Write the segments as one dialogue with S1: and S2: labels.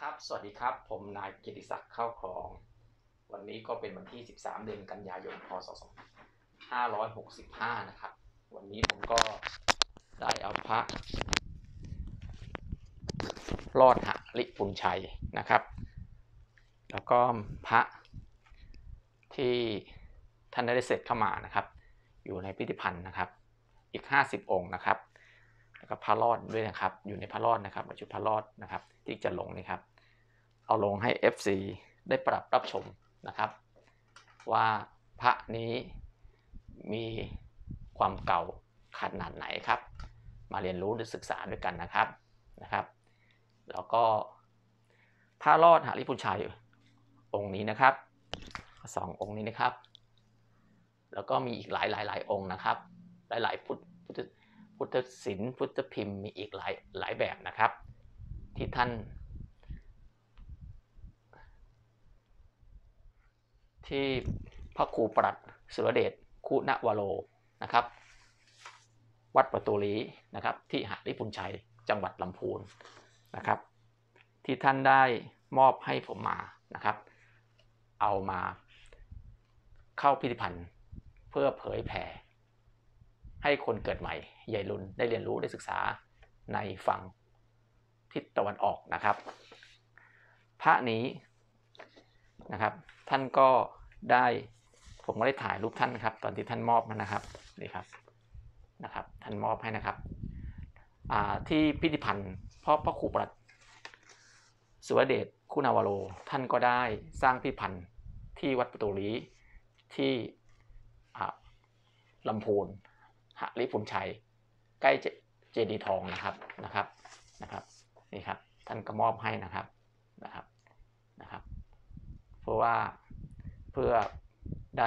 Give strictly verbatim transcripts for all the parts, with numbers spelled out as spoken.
S1: ครับสวัสดีครับผมนายเกียรติศักดิ์เข้าคลองวันนี้ก็เป็นวันที่สิบสามเดือนกันยายนพศสองพันห้าร้อยหกสิบห้านะครับวันนี้ผมก็ได้เอาพระรอดหริปุญชัยนะครับแล้วก็พระที่ท่านได้เสร็จเข้ามานะครับอยู่ในพิพิธภัณฑ์นะครับอีกห้าสิบองค์นะครับแล้วก็พระรอดด้วยนะครับอยู่ในพระรอดนะครับชุดพระรอดนะครับที่จะลงนี่ครับเอาลงให้ เอฟ ซี ได้ปรับรับชมนะครับว่าพระนี้มีความเก่าขนาดไหนครับมาเรียนรู้หรือศึกษาด้วยกันนะครับนะครับแล้วก็พระรอดหริปุญชัยองค์นี้นะครับสององค์นี้นะครับแล้วก็มีอีกหลายหลายหลายองค์นะครับหลายหลายพุทธพุทธศิลป์พุทธพิมพ์มีอีกหลายหลายแบบนะครับที่ท่านที่พระครูประหลัดสุรเดชคุณวโรนะครับวัดประตูลีนะครับที่หริปุญชัยจังหวัดลำพูนนะครับที่ท่านได้มอบให้ผมมานะครับเอามาเข้าพิพิธภัณฑ์เพื่อเผยแผ่ให้คนเกิดใหม่ใหญ่รุ่นได้เรียนรู้ได้ศึกษาในฝั่งทิศตะวันออกนะครับพระนี้นะครับท่านก็ได้ผมก็ได้ถ่ายรูปท่านครับตอนที่ท่านมอบมานะครับนี่ครับนะครับท่านมอบให้นะครับที่พิพิธภัณฑ์เพราะพระครูประหลัดสุรเดชคุณวโรท่านก็ได้สร้างพิพิธภัณฑ์ที่วัดประตูลีที่ลำพูนหริปุญชัยใกล้เจดีย์ทองนะครับนะครับนะครับนี่ครับท่านก็มอบให้นะครับนะครับนะครับเพราะว่าเพื่อได้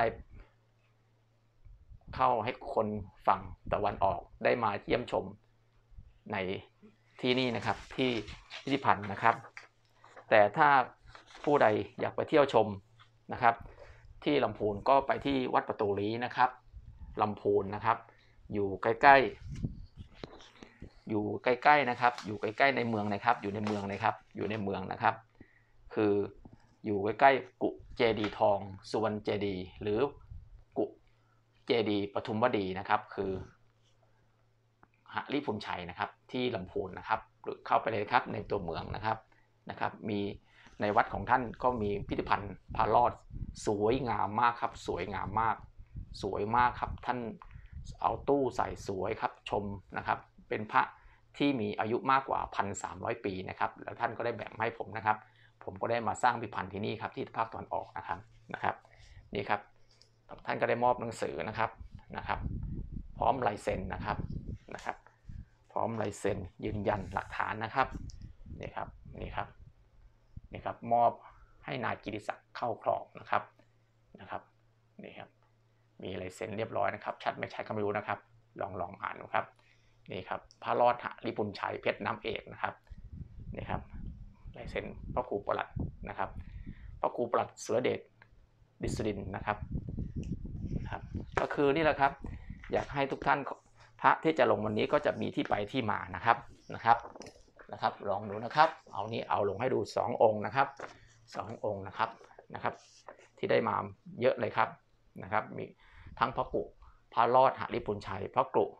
S1: เข้าให้คนฝั่งตะวันออกได้มาเยี่ยมชมในที่นี่นะครับที่พิพิธภัณฑ์นะครับแต่ถ้าผู้ใดอยากไปเที่ยวชมนะครับที่ลำพูนก็ไปที่วัดประตูลีนะครับลำพูนนะครับอยู่ใกล้ๆอยู่ใกล้ๆนะครับอยู่ใกล้ๆในเมืองนะครับอยู่ในเมืองนะครับอยู่ในเมืองนะครับคืออยู่ใกล้ๆกุเจดีย์ทองสุวรรณเจดีย์หรือกุเจดีย์ปทุมวดีนะครับคือหริปุญชัยนะครับที่ลำพูนนะครับหรือเข้าไปเลยครับในตัวเมืองนะครับนะครับมีในวัดของท่านก็มีพิพิธภัณฑ์พระรอดสวยงามมากครับสวยงามมากสวยมากครับท่านเอาตู้ใส่สวยครับชมนะครับเป็นพระที่มีอายุมากกว่า หนึ่งพันสามร้อย ปีนะครับแล้วท่านก็ได้แบ่งให้ผมนะครับผมก็ได้มาสร้างพิพิธภัณฑ์ที่นี่ครับที่ภาคตะวันออกนะครับนะครับนี่ครับท่านก็ได้มอบหนังสือนะครับนะครับพร้อมลายเซ็นนะครับนะครับพร้อมลายเซ็นยืนยันหลักฐานนะครับนี่ครับนี่ครับนี่ครับมอบให้นายกิติศักดิ์เข้าครองนะครับนะครับนี่ครับมีลายเซ็นเรียบร้อยนะครับชัดไม่ชัดก็ไม่รู้นะครับลองลองอ่านดูครับนี่ครับพระรอดหริปุญชัยเพชรน้ำเอกนะครับนี่ครับลายเซ็นพระครูประหลัดนะครับพระครูประหลัดสุรเดชดิษดินนะครับครับก็คือนี่แหละครับอยากให้ทุกท่านพระที่จะลงวันนี้ก็จะมีที่ไปที่มานะครับนะครับนะครับลองดูนะครับเอานี้เอาลงให้ดูสององค์นะครับสององค์นะครับนะครับที่ได้มาเยอะเลยครับนะครับมีทั้งพระกุพระรอดหริปุญชัยพระกุ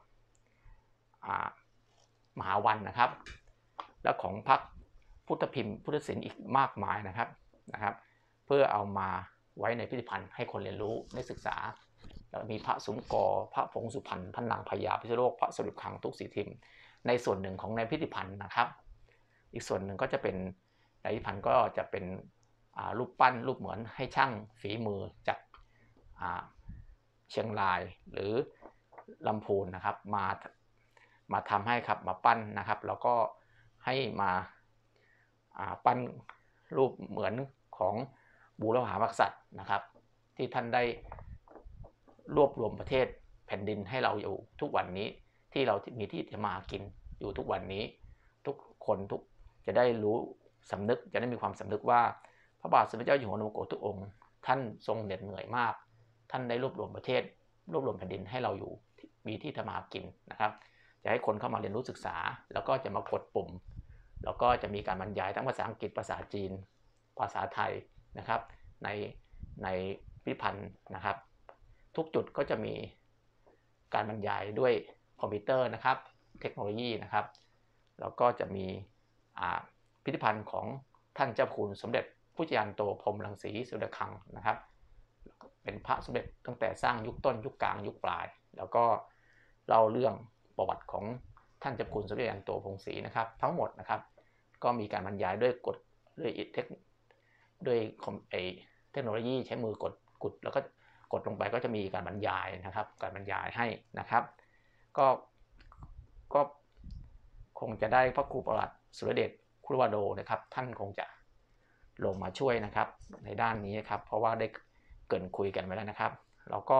S1: มหาวันนะครับและของพระพุทธพิมพ์พุทธศิลป์อีกมากมายนะครับนะครับเพื่อเอามาไว้ในพิพิธภัณฑ์ให้คนเรียนรู้ได้ศึกษาแล้วมีพระสุมกรพระผงสุพรรณพระนางพญาพิษณุโลกพระสดุขังทุกสีทิมในส่วนหนึ่งของในพิพิธภัณฑ์นะครับอีกส่วนหนึ่งก็จะเป็นในพิพิธภัณฑ์ก็จะเป็นรูปปั้นรูปเหมือนให้ช่างฝีมือจากเชียงรายหรือลำพูนนะครับมามาทำให้ครับมาปั้นนะครับแล้วก็ให้มาปั้นรูปเหมือนของบูรพามกษัตริย์นะครับที่ท่านได้รวบรวมประเทศแผ่นดินให้เราอยู่ทุกวันนี้ที่เรามีที่จะมากินอยู่ทุกวันนี้ทุกคนทุกจะได้รู้สำนึกจะได้มีความสำนึกว่าพระบาทสมเด็จเจ้าอยู่หัวนโมโกทุกองค์ท่านทรงเหน็ดเหนื่อยมากท่านได้รวบรวมประเทศรวบรวมแผ่นดินให้เราอยู่มีที่จะมากินนะครับจะให้คนเข้ามาเรียนรู้ศึกษาแล้วก็จะมากดปุ่มแล้วก็จะมีการบรรยายทั้งภาษาอังกฤษภาษาจีนภาษาไทยนะครับในในพิพิธภัณฑ์นะครับทุกจุดก็จะมีการบรรยายด้วยคอมพิวเตอร์นะครับเทคโนโลยีนะครับแล้วก็จะมีพิพิธภัณฑ์ของท่านเจ้าคุณสมเด็จพุทธยานโตพรหมรังสีสุดคังนะครับเป็นพระสมเด็จตั้งแต่สร้างยุคต้นยุคกลางยุคปลายแล้วก็เล่าเรื่องประวัติของท่านเจ้าคุณสมเด็จยานโตพรหมศรีนะครับทั้งหมดนะครับก็มีการบรรยายด้วยกดด้วยเทคด้วยเทคโนโลยีใช้มือกดกดแล้วก็กดลงไปก็จะมีการบรรยายนะครับการบรรยายให้นะครับก็ก็คงจะได้พระครูประหลัดสุรเดชคุรวโดนะครับท่านคงจะลงมาช่วยนะครับในด้านนี้ครับเพราะว่าได้เกริ่นคุยกันไว้แล้วนะครับแล้วก็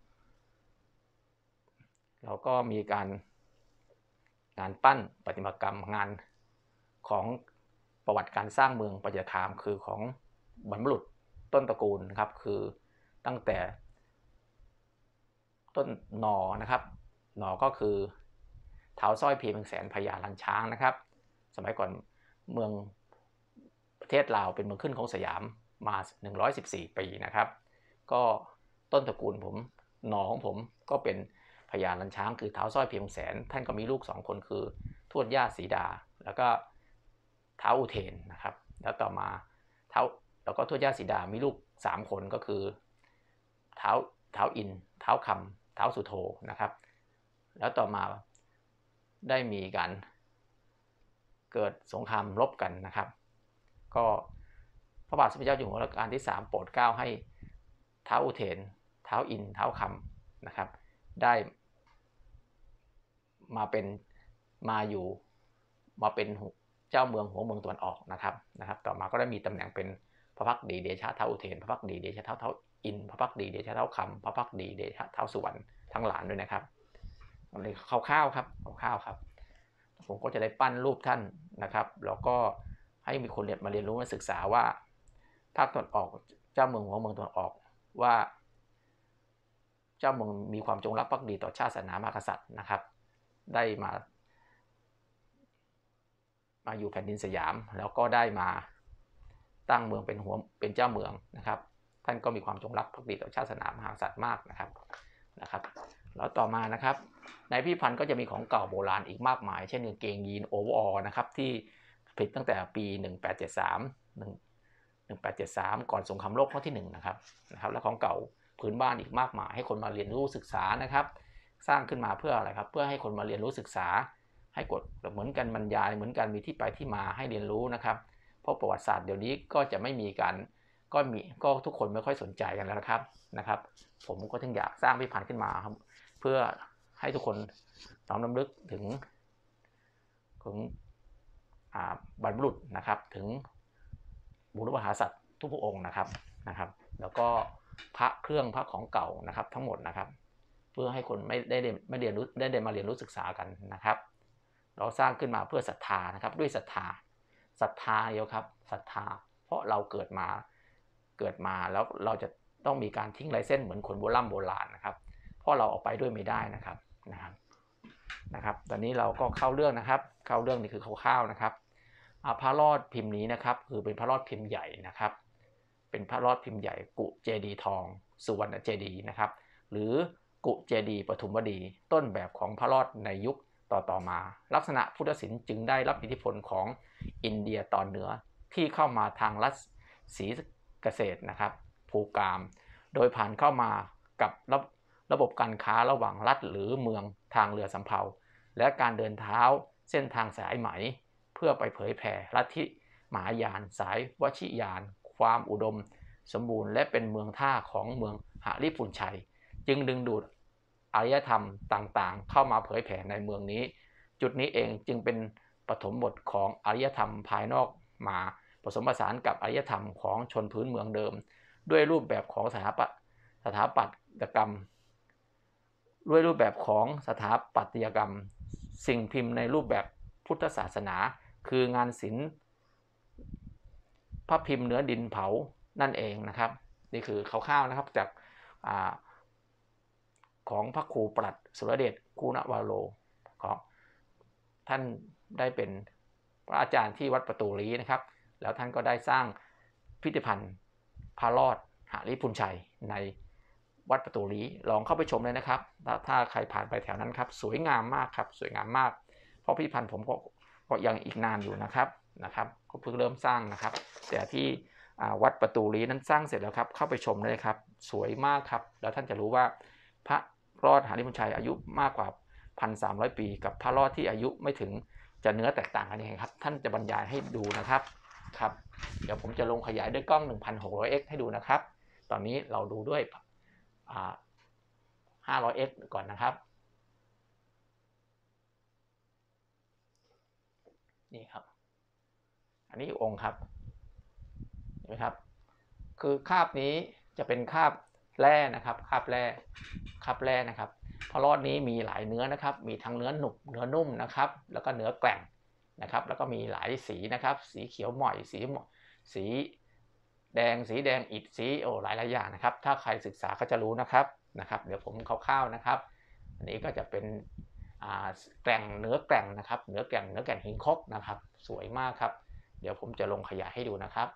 S1: เราก็มีการงานปั้นประติมากรรมงานของประวัติการสร้างเมืองปัจจคามคือของบรรพบุรุษต้นตระกูลนะครับคือตั้งแต่ต้นหนอนะครับหนอก็คือเท้าสร้อยพีเมืองแสนพญาลันช้างนะครับสมัยก่อนเมืองประเทศลาวเป็นเมืองขึ้นของสยามมาหนึ่งร้อยสิบสี่ปีนะครับก็ต้นตระกูลผมหนอของผมก็เป็นพญาลันช้างคือเท้าสร้อยพีเมืองแสนท่านก็มีลูกสองคนคือทวดย่าศรีดาแล้วก็เท้าอุเทนนะครับแล้วต่อมาเท้าแล้วก็ทวดย่าศรีดามีลูกสามคนก็คือเท้าเท้าอินเท้าคำเท้าสุโธนะครับแล้วต่อมาได้มีการเกิดสงครามรบกันนะครับก็พระบาทสมเด็จเจ้าอยู่หัวรัชกาลที่สามโปรดเกล้าให้เท้าอุเทนเท้าอินเท้าคำนะครับได้มาเป็นมาอยู่มาเป็นเจ้าเมืองหัวเมืองตะวันออกนะครับนะครับต่อมาก็ได้มีตำแหน่งเป็นพระภักดีเดชะเท้าอุเทนพระภักดีเดชะเท้าเท้าอินพระภักดีเดชะเท้าคำพระภักดีเดชะเท้าสุวรรณทั้งหลานด้วยนะครับเลยคร่าวๆครับคร่าวๆครับผมก็จะได้ปั้นรูปท่านนะครับแล้วก็ให้มีคนเรียนมาเรียนรู้มาศึกษาว่าภาคตะวันออกเจ้าเมืองหัวเมืองตะวันออกว่าเจ้าเมืองมีความจงรักภักดีต่อชาติศาสนามหากษัตริย์นะครับได้มามาอยู่แผ่นดินสยามแล้วก็ได้มาตั้งเมืองเป็นหัวเป็นเจ้าเมืองนะครับท่านก็มีความจงรักภักดีต่อชาติศาสนามหากษัตริย์มากนะครับนะครับแล้วต่อมานะครับในพิพิธภัณฑ์ก็จะมีของเก่าโบราณอีกมากมายเช่นกางเกงยีนโอเวอร์ออลนะครับที่ผลิตตั้งแต่ปีหนึ่งแปดเจ็ดสาม หนึ่งแปดเจ็ดสามก่อนสงครามโลกครั้งที่หนึ่งนะครับนะครับและของเก่าพื้นบ้านอีกมากมายให้คนมาเรียนรู้ศึกษานะครับสร้างขึ้นมาเพื่ออะไรครับเพื่อให้คนมาเรียนรู้ศึกษาให้กฎเหมือนกันบรรยายเหมือนกันมีที่ไปที่มาให้เรียนรู้นะครับเพราะประวัติศาสตร์เดี๋ยวนี้ก็จะไม่มีการก็มีก็ทุกคนไม่ค่อยสนใจกันแล้วนะครับนะครับผมก็ถึงอยากสร้างพิพิธภัณฑ์ขึ้นมาครับเพื่อให้ทุกคนน้อมรำลึกถึงถึงบรรพบุรุษนะครับถึงบุรุษมหาสัตว์ทุกพระองค์นะครับนะครับแล้วก็พระเครื่องพระของเก่านะครับทั้งหมดนะครับเพื่อให้คนไม่ได้ไม่เรียนรู้ได้มาเรียนรู้ศึกษากันนะครับเราสร้างขึ้นมาเพื่อศรัทธานะครับด้วยศรัทธาศรัทธาเดียวครับศรัทธาเพราะเราเกิดมาเกิดมาแล้วเราจะต้องมีการทิ้งลายเส้นเหมือนคนโบราณโบราณนะครับเพราะเราออกไปด้วยไม่ได้นะครับนะครับนะครับตอนนี้เราก็เข้าเรื่องนะครับเข้าเรื่องนี่คือคร่าวๆนะครับพระรอดพิมพ์นี้นะครับคือเป็นพระรอดพิมพ์ใหญ่นะครับเป็นพระรอดพิมพ์ใหญ่กุเจดีทองสุวรรณเจดีนะครับหรือกุเจดีปฐุมวดีต้นแบบของพระรอดในยุคต่อๆมาลักษณะพุทธศิลป์จึงได้รับอิทธิพลของอินเดียตอนเหนือที่เข้ามาทางรัฐศรีเกษตรนะครับภูกามโดยผ่านเข้ามากับระระบบการค้าระหว่างรัฐหรือเมืองทางเรือสำเภาและการเดินเท้าเส้นทางสายไหมเพื่อไปเผยแผ่ลัทธิมหายานสายวชิยานความอุดมสมบูรณ์และเป็นเมืองท่าของเมืองหฤปุญชัยจึงดึงดูดอารยธรรมต่างๆเข้ามาเผยแผ่ในเมืองนี้จุดนี้เองจึงเป็นปฐมบทของอารยธรรมภายนอกมาผสมผสานกับอารยธรรมของชนพื้นเมืองเดิมด้วยรูปแบบของสถาปัตสถาปัตยกรรมด้วยรูปแบบของสถาปัตยกรรมสิ่งพิมพ์ในรูปแบบพุทธศาสนาคืองานศิลป์พระพิมพ์เนื้อดินเผานั่นเองนะครับนี่คือคร่าวๆนะครับจากของพระครูประหลัดสุรเดชคูณวโรของท่านได้เป็นพระอาจารย์ที่วัดประตูลี้นะครับแล้วท่านก็ได้สร้างพิพิธภัณฑ์พระรอดหฤพุนชัยในวัดประตูลี้ลองเข้าไปชมเลยนะครับถ้าใครผ่านไปแถวนั้นครับสวยงามมากครับสวยงามมากเพราะพิพิธภัณฑ์ผมก็ก็ยังอีกนานอยู่นะครับนะครับก็เพิ่งเริ่มสร้างนะครับแต่ที่วัดประตูลี้นั้นสร้างเสร็จแล้วครับเข้าไปชมเลยครับสวยมากครับแล้วท่านจะรู้ว่าพระรอดหฤพุนชัยอายุมากกว่า หนึ่งพันสามร้อย ปีกับพระรอดที่อายุไม่ถึงจะเนื้อแตกต่างกันยังไงครับท่านจะบรรยายให้ดูนะครับครับเดี๋ยวผมจะลงขยายด้วยกล้อง หนึ่งพันหกร้อยเอ็กซ์ ให้ดูนะครับตอนนี้เราดูด้วยห้าร้อยเอ็กซ์ ก่อนนะครับนี่ครับอันนี้องค์ครับเห็นไหมครับคือคาบนี้จะเป็นคาบแร่นะครับคาบแร่คาบแร่นะครับพระรอดนี้มีหลายเนื้อนะครับมีทั้งเนื้อหนุบเนื้อนุ่มนะครับแล้วก็เนื้อแกร่งนะครับแล้วก็มีหลายสีนะครับสีเขียวหม่อยสีสีแดงสีแดงอิฐสีโอ้หลายหลายอย่างนะครับถ้าใครศึกษาก็จะรู้นะครับนะครับเดี๋ยวผมคร่าวๆนะครับอันนี้ก็จะเป็นแกร่งเนื้อแกร่งนะครับเนื้อแกร่งเนื้อแกร่งหินคกนะครับสวยมากครับเดี๋ยวผมจะลงขยายให้ดูนะครับ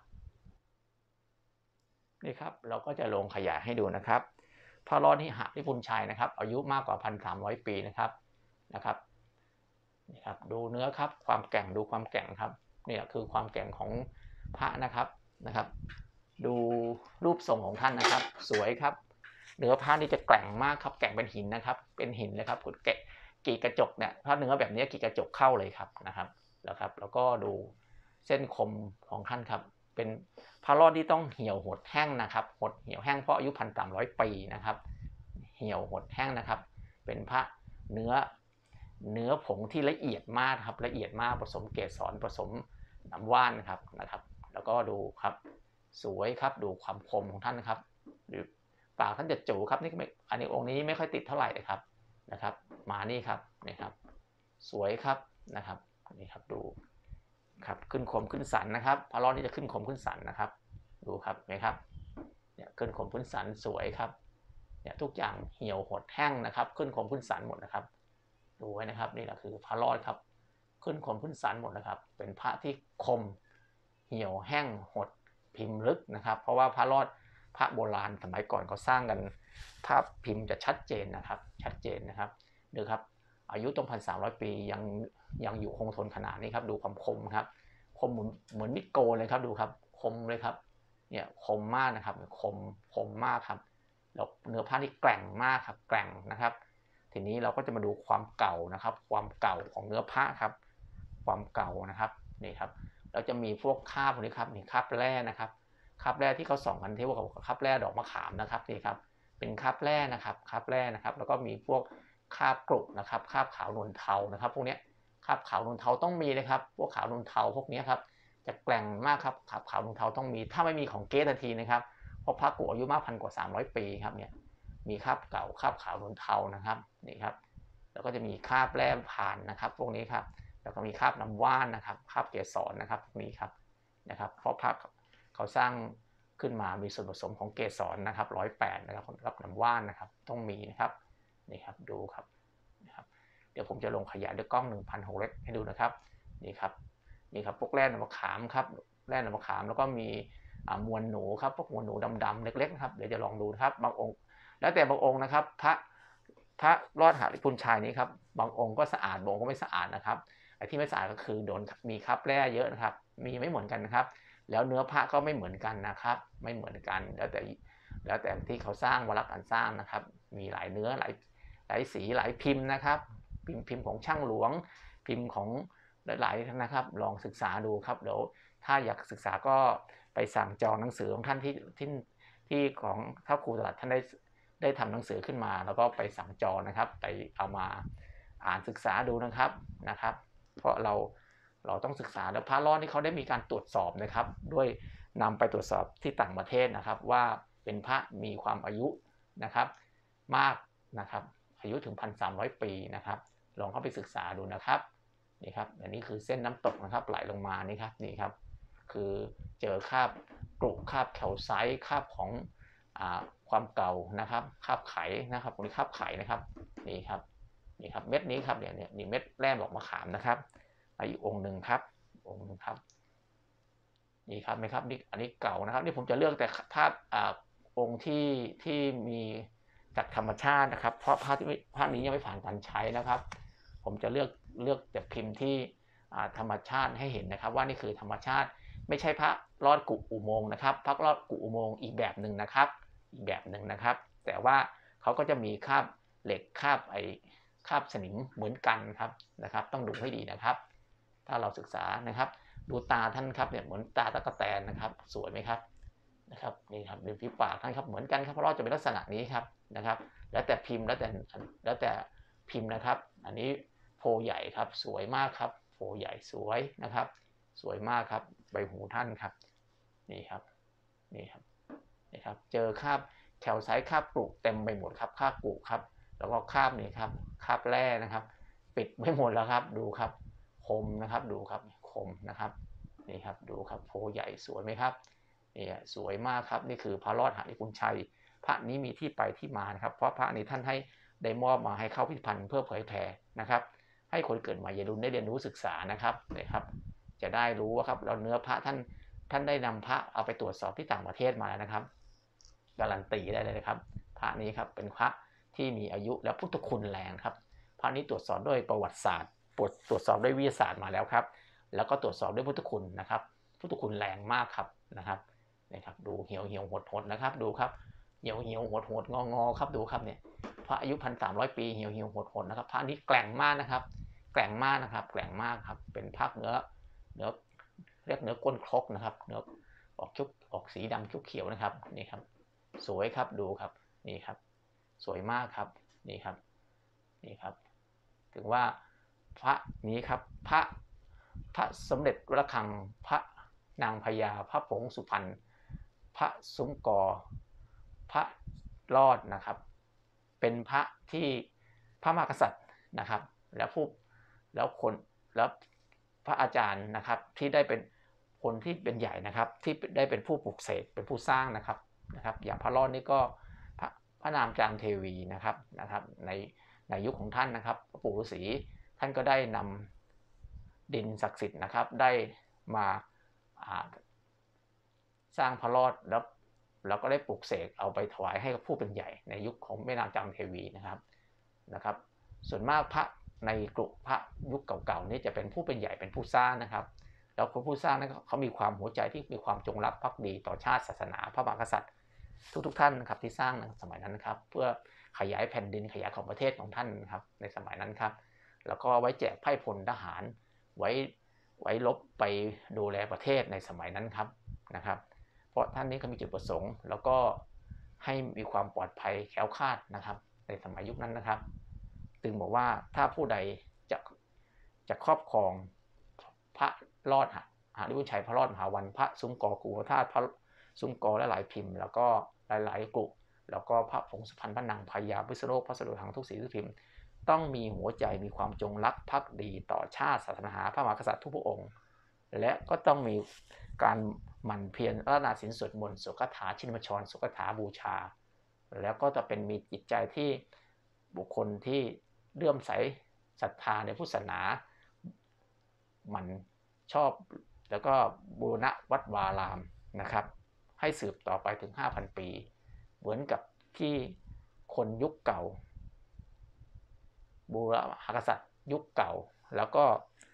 S1: นี่ครับเราก็จะลงขยายให้ดูนะครับพระรอดหฤพุนชัยนะครับอายุมากกว่า หนึ่งพันสามร้อย ปีนะครับนะครับนี่ครับดูเนื้อครับความแกร่งดูความแกร่งครับนี่คือความแกร่งของพระนะครับนะครับดูรูปทรงของท่านนะครับสวยครับเนื้อผ้านี่จะแกร่งมากครับแกร่งเป็นหินนะครับเป็นหินเลยครับแกะกี่กระจกเนี่ยถ้าเนื้อแบบนี้กี่กระจกเข้าเลยครับนะครับแล้วครับแล้วก็ดูเส้นคมของท่านครับเป็นพระรอดที่ต้องเหี่ยวหดแห้งนะครับหดเหี่ยวแห้งเพราะอายุพันสามร้อยปีนะครับเหี่ยวหดแห้งนะครับเป็นพระเนื้อเนื้อผงที่ละเอียดมากครับละเอียดมากผสมเกสรผสมน้ำว่านนะครับนะครับแล้วก็ดูครับสวยครับดูความคมของท่านนะครับหรือปากท่านจะจูครับนี่อันนี้องค์นี้ไม่ค่อยติดเท่าไหร่เลยครับนะครับมานี่ครับนี่ครับสวยครับนะครับนี่ครับดูครับขึ้นคมขึ้นสันนะครับพระรอดนี่จะขึ้นคมขึ้นสันนะครับดูครับไหมครับเนี่ยขึ้นคมขึ้นสันสวยครับเนี่ยทุกอย่างเหี่ยวหดแห้งนะครับขึ้นคมขึ้นสันหมดนะครับดูไว้นะครับนี่แหละคือพระรอดครับขึ้นคมขึ้นสันหมดนะครับเป็นพระที่คมเหี่ยวแห้งหดพิมพ์ลึกนะครับเพราะว่าพระรอดพระโบราณสมัยก่อนเขาสร้างกันภาพพิมพ์จะชัดเจนนะครับชัดเจนนะครับดูครับอายุต้องพันสามร้อยปียังยังอยู่คงทนขนาดนี้ครับดูความคมครับคมเหมือนเหมือนมิดโกนเลยครับดูครับคมเลยครับเนี่ยคมมากนะครับคมคมมากครับแล้วเนื้อผ้าที่แกร่งมากครับแกร่งนะครับทีนี้เราก็จะมาดูความเก่านะครับความเก่าของเนื้อผ้าครับความเก่านะครับนี่ครับเราจะมีพวกคราบพวกนี้ครับนี่คราบแร่นะครับคราบแร่ที่เขาส่องกันที่ว่าคราบแร่ดอกมะขามนะครับนี่ครับเป็นคราบแร่นะครับคราบแร่นะครับแล้วก็มีพวกคราบกรุนะครับคราบขาวนวลเทานะครับพวกนี้คราบขาวนวลเทาต้องมีนะครับพวกขาวนวลเทาพวกนี้ครับจะแกร่งมากครับคราบขาวนวลเทาต้องมีถ้าไม่มีของเกสทันทีนะครับเพราะพระกุอายุมากพันกว่าสามร้อยปีครับเนี่ยมีคราบเก่าคราบขาวนวลเทานะครับนี่ครับแล้วก็จะมีคราบแร่ผ่านนะครับพวกนี้ครับแล้วก็มีคราบน้ำว่านนะครับคราบเกสรนะครับพวกนี้ครับนะครับเพราะพระเขาสร้างขึ้นมามีส่วนผสมของเกสรนะครับร้อยแปดนะครับกับน้ำว่านนะครับต้องมีนะครับนี่ครับดูครับนะครับเดี๋ยวผมจะลงขยายด้วยกล้อง หนึ่งพันหกร้อย ให้ดูนะครับนี่ครับนี่ครับพวกแร่น้ำมะขามครับแร่น้ำมะขามแล้วก็มีมวลหนูครับพวกมวลหนูดำๆเล็กๆนะครับเดี๋ยวจะลองดูนะครับบางองค์แล้วแต่บางองค์นะครับพระพระรอดหฤพุนชัยนี้ครับบางองค์ก็สะอาดบางองค์ก็ไม่สะอาดนะครับไอ้ที่ไม่สะอาดก็คือโดนมีคราบแร่เยอะนะครับมีไม่เหมือนกันนะครับแล้วเนื้อพระก็ไม่เหมือนกันนะครับไม่เหมือนกันแล้วแต่แล้วแต่ที่เขาสร้างวรการสร้างนะครับมีหลายเนื้อหลายหลายสีหลายพิมพ์นะครับพิมพ์พิมพ์ของช่างหลวงพิมพ์ของหลายๆนะครับลองศึกษาดูครับเดี๋ยวถ้าอยากศึกษาก็ไปสั่งจองหนังสือของท่านที่ที่ที่ของท่านครูตลาดท่านได้ได้ทำหนังสือขึ้นมาแล้วก็ไปสั่งจองนะครับไปเอามาอ่านศึกษาดูนะครับนะครับเพราะเราเราต้องศึกษาแล้วพระรอดนี่เขาได้มีการตรวจสอบนะครับด้วยนำไปตรวจสอบที่ต่างประเทศนะครับว่าเป็นพระมีความอายุนะครับมากนะครับอายุถึง หนึ่งพันสามร้อย ปีนะครับลองเข้าไปศึกษาดูนะครับนี่ครับอันนี้คือเส้นน้ำตกนะครับไหลลงมานี่ครับนี่ครับคือเจอคราบกรุคราบแคลไซต์คราบของอ่าความเก่านะครับคราบไขนะครับตรงนี้คราบไขนะครับนี่ครับนี่ครับเม็ดนี้ครับเนี่ยนี่เม็ดแร่ดอกมะขามนะครับอีกองค์หนึ่งครับองค์ครับนี่ครับไหมครับนี่อันนี้เก่านะครับนี่ผมจะเลือกแต่ภาพอ่าองค์ที่ที่มีจากธรรมชาตินะครับเพราะภาพที่ภาพนี้ยังไม่ผ่านการใช้นะครับผมจะเลือกเลือกแต่พิมพ์ที่ธรรมชาติให้เห็นนะครับว่านี่คือธรรมชาติไม่ใช่พระลอดกุอุโมงค์นะครับพระลอดกุอุโมงค์อีกแบบหนึ่งนะครับอีกแบบหนึ่งนะครับแต่ว่าเขาก็จะมีคราบเหล็กคราบไอคราบสนิมเหมือนกันครับนะครับต้องดูให้ดีนะครับถ้าเราศึกษานะครับดูตาท่านครับเนี่ยเหมือนตาตะกั่วแตนนะครับสวยไหมครับนะครับนี่ครับริมฝีปากท่านครับเหมือนกันครับเพราะเราจะเป็นลักษณะนี้ครับนะครับแล้วแต่พิมพ์แล้วแต่แล้วแต่พิมพ์นะครับอันนี้โพใหญ่ครับสวยมากครับโพใหญ่สวยนะครับสวยมากครับใบหูท่านครับนี่ครับนี่ครับนี่ครับเจอคราบแถวซ้ายคราบปลุกเต็มไปหมดครับคราบปลุกครับแล้วก็คราบนี่ครับคราบแร่นะครับปิดไม่หมดแล้วครับดูครับคมนะครับดูครับคมนะครับนี่ครับดูครับโพใหญ่สวยไหมครับนี่สวยมากครับนี่คือพระรอดหานิกุลชัยพระนี้มีที่ไปที่มานะครับเพราะพระนี้ท่านให้ได้มอบมาให้เข้าพิพิธภัณฑ์เพื่อเผยแผ่นะครับให้คนเกิดใหม่อย่าลืมได้เรียนรู้ศึกษานะครับนะครับจะได้รู้ว่าครับเราเนื้อพระท่านท่านได้นำพระเอาไปตรวจสอบที่ต่างประเทศมาแล้วนะครับการันตีได้เลยนะครับพระนี้ครับเป็นพระที่มีอายุและพุทธคุณแรงครับพระนี้ตรวจสอบด้วยประวัติศาสตร์ตรวจสอบด้วยวิทยาศาสตร์มาแล้วครับแล้วก็ตรวจสอบด้วยพุทธคุณนะครับพุทธคุณแรงมากครับนะครับนะครับดูเหี่ยวเหี่ยวหดหดนะครับดูครับเหี่ยวเหี่ยวหดหดงองอครับดูครับเนี่ยพระอายุพันสามร้อยปีเหี่ยวเหี่ยวหดหดนะครับพระนี้แกร่งมากนะครับแกร่งมากนะครับแกร่งมากครับเป็นภาคเนื้อเนื้อเรียกเนื้อก้นครกนะครับเนื้อออกชุบออกสีดำเขียวๆนะครับนี่ครับสวยครับดูครับนี่ครับสวยมากครับนี่ครับนี่ครับถึงว่าพระนี้ครับพระพระสมเด็จวัดระฆังพระนางพญาพระผงสุพรรณพระซุ้มกอพระรอดนะครับเป็นพระที่พระมหากษัตริย์นะครับแล้วผู้แล้วคนแล้วพระอาจารย์นะครับที่ได้เป็นคนที่เป็นใหญ่นะครับที่ได้เป็นผู้ปลุกเสกเป็นผู้สร้างนะครับนะครับอย่างพระรอดนี่ก็พระพระนามจามเทวีนะครับนะครับในในยุคของท่านนะครับพระปู่ฤาษีท่านก็ได้นำดินศักดิ์สิทธิ์นะครับได้มาสร้างพระรอดแล้วแล้วก็ได้ปลุกเสกเอาไปถวายให้กับผู้เป็นใหญ่ในยุคของแม่นางจามเทวีนะครับนะครับส่วนมากพระในกลุ่มพระยุคเก่าๆนี่จะเป็นผู้เป็นใหญ่เป็นผู้สร้างนะครับแล้วผู้สร้างนั้นเขามีความหัวใจที่มีความจงรักภักดีต่อชาติศาสนาพระมหากษัตริย์ทุกๆท่านนะครับที่สร้างในสมัยนั้นนะครับเพื่อขยายแผ่นดินขยายของประเทศของท่านนะครับในสมัยนั้นครับแล้วก็ไว้แจกไพร่พลทหารไว้ไว้ลบไปดูแลประเทศในสมัยนั้นครับนะครับเพราะท่านนี้ก็มีจุดประสงค์แล้วก็ให้มีความปลอดภัยแคล้วคลาดนะครับในสมัยยุคนั้นนะครับจึงบอกว่าถ้าผู้ใดจะจะครอบครองพระรอดหานิกุลชัยพระรอดมหาวันพระซุ้มกอกูธาตุพระซุ้มกอและหลายพิมพ์แล้วก็หลายๆกลุ่มแล้วก็พระผงสุพรรณพระนางพญาวิษณุโลกพระสดุทางทุกสีทุกพิมพ์ต้องมีหัวใจมีความจงรักภักดีต่อชาติศาสนาพระมหากษัตริย์ทุกพระองค์และก็ต้องมีการหมั่นเพียรรัตนาศีลสวดมนต์สวดคาถาชินบัญชรสวดคาถาบูชาแล้วก็จะเป็นมีจิตใจที่บุคคลที่เลื่อมใสศรัทธาในพุทธศาสนามันชอบแล้วก็บูรณะวัดวารามนะครับให้สืบต่อไปถึง ห้าพัน ปีเหมือนกับที่คนยุคเก่าบูรณะกษัตริย์ยุคเก่าแล้วก็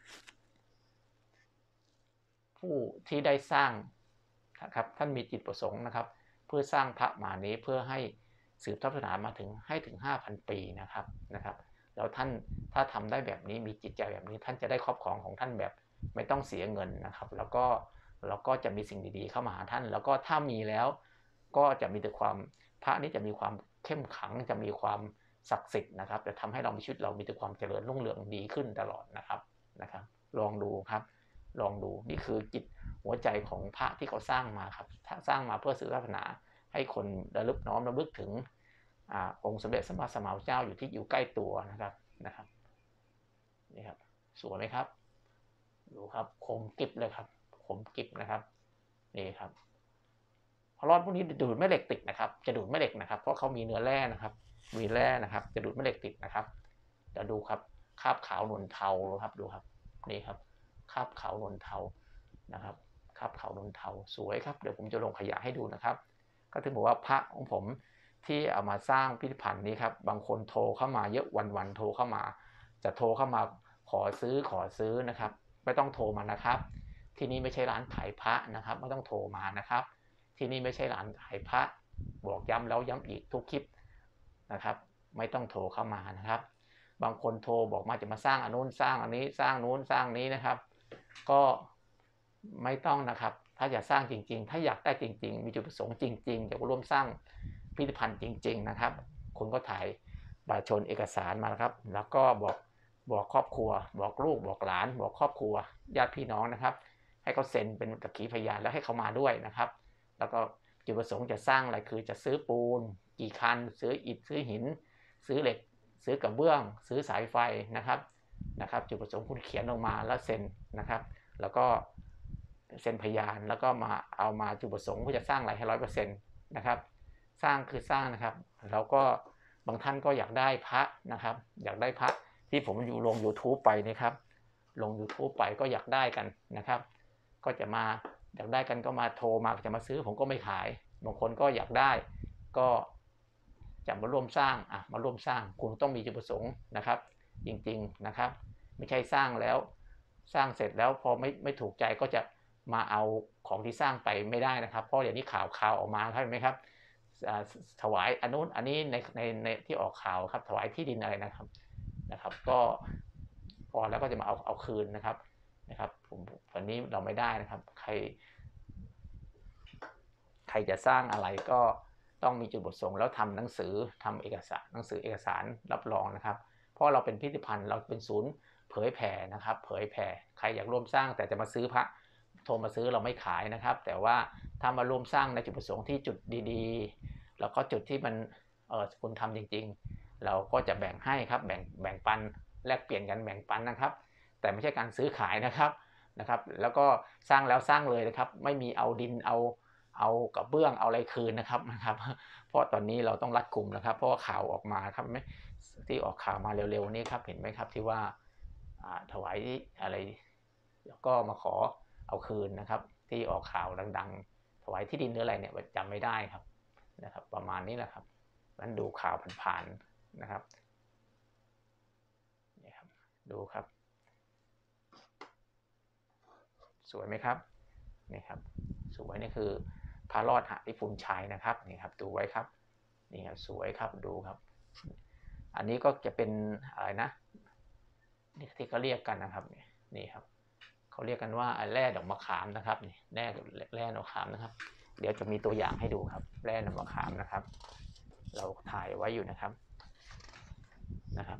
S1: ผู้ที่ได้สร้างนะครับท่านมีจิตประสงค์นะครับเพื่อสร้างพระมานี้เพื่อให้สืบทอดศาสนามาถึงให้ถึง ห้าพัน ปีนะครับนะครับแล้วท่านถ้าทำได้แบบนี้มีจิตใจแบบนี้ท่านจะได้ครอบครองของท่านแบบไม่ต้องเสียเงินนะครับแล้วก็แล้วก็จะมีสิ่งดีๆเข้ามาหาท่านแล้วก็ถ้ามีแล้วก็จะมีแต่ความพระนี้จะมีความเข้มขังจะมีความศักดิ์สิทธิ์นะครับจะทำให้เรามีชีวิตเรามีแต่ความเจริญรุ่งเรืองดีขึ้นตลอดนะครับนะครับลองดูครับลองดูนี่คือจิตหัวใจของพระที่เขาสร้างมาครับสร้างมาเพื่อสื่อศาสนาให้คนระลึกน้อมระลึกถึงอองค์สมเด็จสัมมาสัมพุทธเจ้าอยู่ที่อยู่ใกล้ตัวนะครับนะครับนี่ครับสวยไหมครับดูครับคมกริบเลยครับคมกริบนะครับนี่ครับพระรอดพวกนี้ดูดแม่เหล็กติดนะครับจะดูดแม่เหล็กนะครับเพราะเขามีเนื้อแร่นะครับมีแร่นะครับจะดูดแม่เหล็กติดนะครับจะดูครับคราบขาวนวลเทาครับดูครับนี่ครับคคาบขาวนนเทานะครับคาบขาวนนเทาสวยครับเดี๋ยวผมจะลงขยายให้ดูนะครับก็ถึงบอกว่าพระของผมที่เอามาสร้างพิพิธภัณฑ์นี้ครับบางคนโทรเข้ามาเยอะวันๆโทรเข้ามาจะโทรเข้ามาขอซื้อขอซื้อนะครับไม่ต้องโทรมานะครับที่นี่ไม่ใช่ร้านขายพระนะครับไม่ต้องโทรมานะครับที่นี่ไม่ใช่ร้านขายพระบอกย้ำแล้วย้ำอีกทุกคลิปนะครับไม่ต้องโทรเข้ามานะครับบางคนโทรบอกมาจะมาสร้างอันนู้นสร้างอันนี้สร้างนู้นสร้างนี้นะครับก็ไม่ต้องนะครับถ้าอยากสร้างจริงๆถ้าอยากได้จริงๆมีจุดประสงค์จริงๆอยากร่วมสร้างพิพิธภัณฑ์จริงๆนะครับคุณก็ถ่ายบัตรชนเอกสารมาครับแล้วก็บอกบอกครอบครัวบอกลูกบอกหลานบอกครอบครัวญาติพี่น้องนะครับให้เขาเซ็นเป็นสักขีพยานแล้วให้เขามาด้วยนะครับแล้วก็จุดประสงค์จะสร้างอะไรคือจะซื้อปูนกี่คันซื้ออิฐซื้อหินซื้อเหล็กซื้อกระเบื้องซื้อสายไฟนะครับนะครับจุดประสงค์คุณเขียนออกมาแล้วเซ็นนะครับแล้วก็เซ็นพยานแล้วก็มาเอามาจุดประสงค์เพื่อจะสร้างอะไรให้ร้อยเปอร์เซ็นต์นะครับสร้างคือสร้างนะครับแล้วก็บางท่านก็อยากได้พระนะครับอยากได้พระที่ผมอยู่ลง YouTube ไปนะครับลง YouTube ไปก็อยากได้กันนะครับก็จะมาอยากได้กันก็มาโทรมาจะมาซื้อผมก็ไม่ขายบางคนก็อยากได้ก็จะมาร่วมสร้างอ่ะมาร่วมสร้างคุณต้องมีจุดประสงค์นะครับจริงๆนะครับไม่ใช่สร้างแล้วสร้างเสร็จแล้วพอไม่ไม่ถูกใจก็จะมาเอาของที่สร้างไปไม่ได้นะครับเพราะอย่างนี้ข่าวข่าวออกมาใช่ไหมครับถวายอันนู้นอันนี้ในในในที่ออกข่าวครับถวายที่ดินอะไรนะครับนะครับก็พอแล้วก็จะมาเอาเอาคืนนะครับนะครับผมวันนี้เราไม่ได้นะครับใครใครจะสร้างอะไรก็ต้องมีจุดประสงค์แล้วทำหนังสือทำเอกสารหนังสือเอกสารรับรองนะครับเพราะเราเป็นพิพิธภัณฑ์เราเป็นศูนย์เผยแผ่นะครับเผยแผ่ใครอยากร่วมสร้างแต่จะมาซื้อพระโทรมาซื้อเราไม่ขายนะครับแต่ว่าถ้ามาร่วมสร้างในจุดประสงค์ที่จุดดีๆแล้วก็จุดที่มันเออคุณทำจริงๆเราก็จะแบ่งให้ครับแบ่งแบ่งปันแลกเปลี่ยนกันแบ่งปันนะครับแต่ไม่ใช่การซื้อขายนะครับนะครับแล้วก็สร้างแล้วสร้างเลยนะครับไม่มีเอาดินเอาเอากระเบื้องเอาอะไรคืนนะครับนะครับเพราะตอนนี้เราต้องรัดกุมนะครับเพราะว่าข่าวออกมาครับไหมที่ออกข่าวมาเร็วๆนี้ครับเห็นไหมครับที่ว่าถวายอะไรแล้วก็มาขอเอาคืนนะครับที่ออกข่าวดังๆถวายที่ดินหรืออะไรเนี่ยจำไม่ได้ครับนะครับประมาณนี้แหละครับนั้นดูข่าวผ่านๆนะครับนี่ครับดูครับสวยไหมครับนี่ครับสวยนี่คือพระรอดหะพิพุนชัยนะครับนี่ครับดูไว้ครับนี่ครับสวยครับดูครับอันนี้ก็จะเป็นอะไรนะนี่ที่เขาเรียกกันนะครับนี่ครับเขาเรียกกันว่าแร่ดอกมะขามนะครับนี่แร่แร่ดอกมะขามนะครับเดี๋ยวจะมีตัวอย่างให้ดูครับแร่ดอกมะขามนะครับเราถ่ายไว้อยู่นะครับนะครับ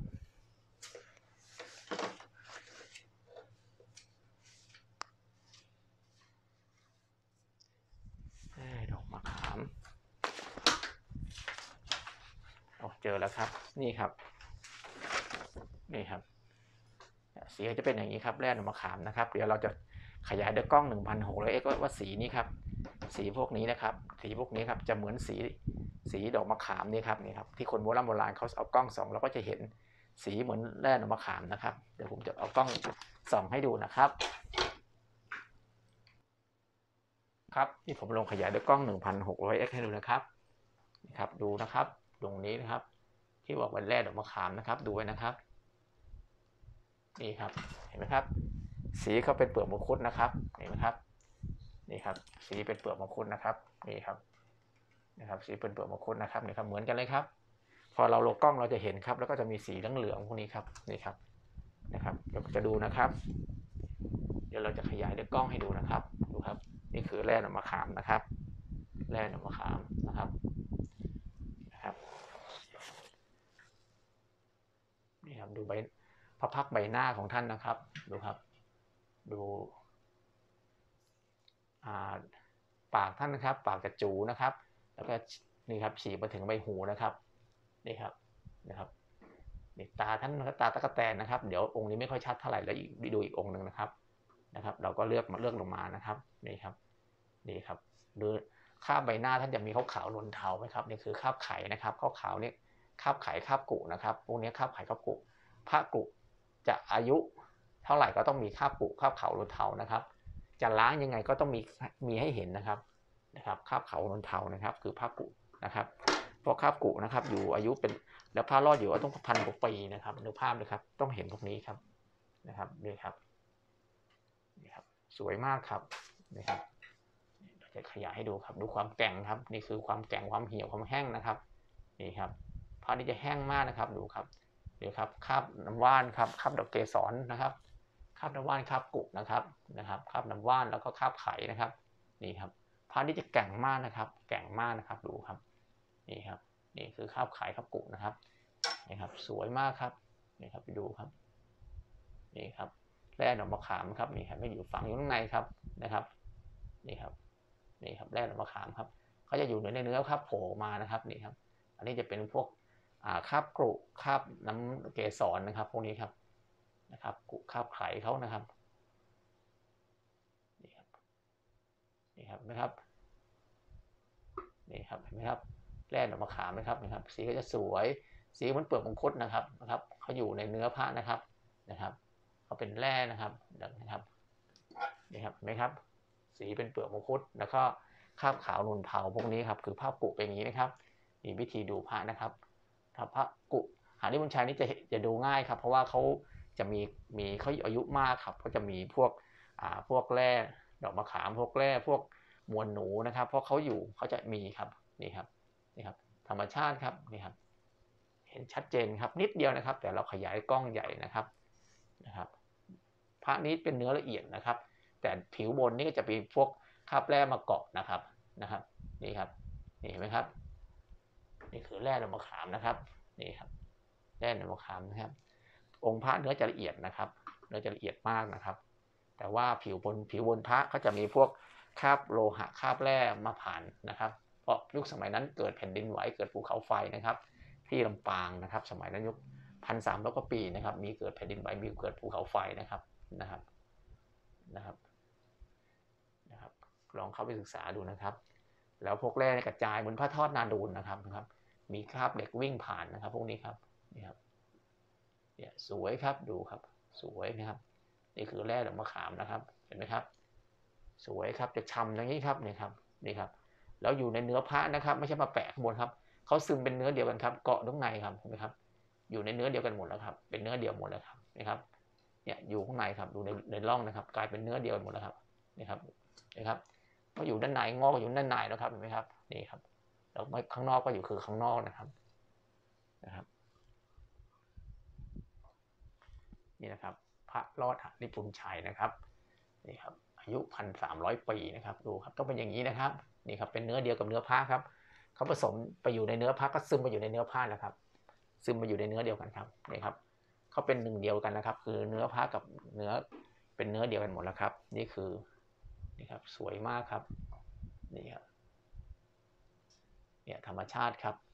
S1: แร่ดอกมะขามโอ้เจอแล้วครับนี่ครับนี่ครับสีจะเป็นอย่างนี้ครับแร่ดอกมะขามนะครับเดี๋ยวเราจะขยายด้วยกล้อง หนึ่งพันหกร้อยเอ็กซ์ ว่าสีนี้ครับสีพวกนี้นะครับสีพวกนี้ครับจะเหมือนสีสีดอกมะขามนี่ครับนี่ครับที่คนโบราณโบราณเขาเอากล้องส่องเราก็จะเห็นสีเหมือนแร่ดอกมะขามนะครับเดี๋ยวผมจะเอากล้องส่องให้ดูนะครับครับที่ผมลงขยายด้วยกล้อง หนึ่งพันหกร้อยเอ็กซ์ ให้ดูนะครับนี่ครับดูนะครับตรงนี้นะครับที่บอกว่าแร่ดอกมะขามนะครับดูไว้นะครับนี่ครับเห็นไหมครับสีเขาเป็นเปลือกมังคุดนะครับเห็นไหมครับนี่ครับสีเป็นเปลือกมังคุดนะครับนี่ครับนะครับสีเป็นเปลือกมังคุดนะครับนี่ครับเหมือนกันเลยครับพอเราลงกล้องเราจะเห็นครับแล้วก็จะมีสีเหลืองๆพวกนี้ครับนี่ครับนะครับเราจะดูนะครับเดี๋ยวเราจะขยายด้วยกล้องให้ดูนะครับดูครับนี่คือแร่ดอกมะขามนะครับแร่ดอกมะขามนะครับนะครับนี่ครับดูใบพระพักใบหน้าของท่านนะครับดูครับดูปากท่านนะครับปากกระจูนะครับแล้วก็นี่ครับฉีกมาถึงใบหูนะครับนี่ครับนะครับนี่ตาท่านตาตะกะแตนนะครับเดี๋ยวองค์นี้ไม่ค่อยชัดเท่าไหร่แล้วดูอีกองค์หนึ่งนะครับนะครับเราก็เลือกมาเลือกลงมานะครับนี่ครับนี่ครับดูคราบใบหน้าท่านจะมีขาวขาวลนเทาไหมครับนี่คือคราบไข่นะครับขาวขาวนี่คราบไข่คราบกุนะครับพวกนี้คราบไข่คราบกุพระกุจะอายุเท่าไหร่ก็ต้องมีคราบกุคราบเขาโลนเทานะครับจะล้างยังไงก็ต้องมีมีให้เห็นนะครับนะครับคราบเขาโลนเทานะครับคือผ้ากุนะครับเพราะคราบกุนะครับอยู่อายุเป็นแล้วผ้ารอดอยู่ต้องพันกว่าปีนะครับดูภาพเลยครับต้องเห็นพวกนี้ครับนะครับนี่ครับนี่ครับสวยมากครับนี่ครับจะขยายให้ดูครับดูความแก่งครับนี่คือความแก่งความเหี่ยวความแห้งนะครับนี่ครับผ้านี้จะแห้งมากนะครับดูครับนี่ครับคราบน้ำว่านครับคราบดอกเกสรนะครับคราบน้ำว่านคราบกุนะครับนะครับคราบน้ำว่านแล้วก็คราบไข่นะครับนี่ครับผ้านี้จะแก่งมากนะครับแก่งมากนะครับดูครับนี่ครับนี่คือคราบไข่คราบกุนะครับนี่ครับสวยมากครับนี่ครับไปดูครับนี่ครับแร่ดอกมะขามครับนี่ครับไม่อยู่ฝังอยู่ข้างในครับนะครับนี่ครับนี่ครับแร่ดอกมะขามครับเขาจะอยู่ในเนื้อครับโผล่มานะครับนี่ครับอันนี้จะเป็นพวกคราบกรุคราบน้ำเกสรนะครับพวกนี้ครับนะครับกรุคราบไข่เขานะครับนี่ครับนี่ครับนะครับนี่ครับเห็นไหมครับแร่ดอกมะขามนะครับนะครับสีก็จะสวยสีเหมือนเปลือกมังคุดนะครับนะครับเขาอยู่ในเนื้อผ้านะครับนะครับเขาเป็นแร่นะครับนะครับนี่ครับเห็นไหมครับสีเป็นเปลือกมังคุดแล้วก็คราบขาวนูนเทาพวกนี้ครับคือภาพกุเป็นอย่างนี้นะครับมีวิธีดูพระนะครับพระกุหานิบุญชัยนี่จะจะดูง่ายครับเพราะว่าเขาจะมีมีเขาอายุมากครับก็จะมีพวกอ่าพวกแร่ดอกมะขามพวกแร่พวกมวลหนูนะครับเพราะเขาอยู่เขาจะมีครับนี่ครับนี่ครับธรรมชาติครับนี่ครับเห็นชัดเจนครับนิดเดียวนะครับแต่เราขยายกล้องใหญ่นะครับนะครับพระนี้เป็นเนื้อละเอียดนะครับแต่ผิวบนนี่ก็จะมีพวกคราบแร่มาเกาะนะครับนะครับนี่ครับนี่เห็นไหมครับนี่คือแร่ดอกมะขามนะครับนี่ครับแร่ดอกมะขามนะครับองค์พระเนื้อจะละเอียดนะครับเนื้อจะละเอียดมากนะครับแต่ว่าผิวบนผิวบนพระเขาจะมีพวกคราบโลหะคราบแร่มาผ่านนะครับเพราะยุคสมัยนั้นเกิดแผ่นดินไหวเกิดภูเขาไฟนะครับที่ลำปางนะครับสมัยนั้นยุคพันสามร้อยกว่าปีนะครับมีเกิดแผ่นดินไหวมีเกิดภูเขาไฟนะครับนะครับนะครับนะครับลองเข้าไปศึกษาดูนะครับแล้วพวกแร่กระจายบนพระทอดนาดูลนะครับนะครับมีคราบเหล็กวิ่งผ่านนะครับพวกนี้ครับนี่ครับเนี่ยสวยครับดูครับสวยนะครับนี่คือแร่ดอกมะขามนะครับเห็นไหมครับสวยครับจะฉ่ำอย่างนี้ครับนี่ครับนี่ครับแล้วอยู่ในเนื้อพระนะครับไม่ใช่มาแปะข้างบนครับเขาซึมเป็นเนื้อเดียวกันครับเกาะตรงในครับเห็นไหมครับอยู่ในเนื้อเดียวกันหมดแล้วครับเป็นเนื้อเดียวหมดแล้วครับนะครับเนี่ยอยู่ข้างในครับดูในในร่องนะครับกลายเป็นเนื้อเดียวหมดแล้วครับนี่ครับนะครับก็อยู่ด้านในงอกอยู่ด้านในแล้วครับเห็นไหมครับนี่ครับแล้วข้างนอกก็อยู่คือข้างนอกนะครับนะครับนี่นะครับพระรอดหนิพุนชัยนะครับนี่ครับอายุพันสามร้อยปีนะครับดูครับต้องเป็นอย่างนี้นะครับนี่ครับเป็นเนื้อเดียวกับเนื้อผ้าครับเขาผสมไปอยู่ในเนื้อผ้าก็ซึมมาอยู่ในเนื้อผ้าแล้วครับซึมมาอยู่ในเนื้อเดียวกันครับนี่ครับเขาเป็นหนึ่งเดียวกันนะครับคือเนื้อผ้ากับเนื้อเป็นเนื้อเดียวกันหมดแล้วครับนี่คือนี่ครับสวยมากครับนี่ครับเนี่ยธรรมชาติครับ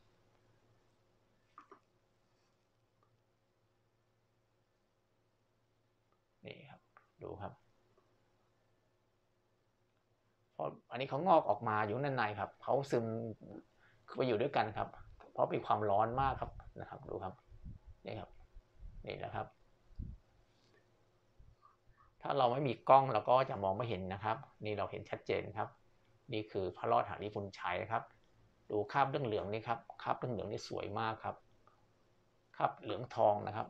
S1: นี่ครับดูครับเพราะอันนี้เขางอกออกมาอยู่ด้านในครับเขาซึมไปอยู่ด้วยกันครับเพราะมีความร้อนมากครับนะครับดูครับนี่ครับนี่นะครับถ้าเราไม่มีกล้องเราก็จะมองไม่เห็นนะครับนี่เราเห็นชัดเจนครับนี่คือพระรอดหนิพุนชัยนะครับดูคราบเหลืองๆนี่ครับคราบเหลืองๆนี่สวยมากครับคราบเหลืองทองนะครับ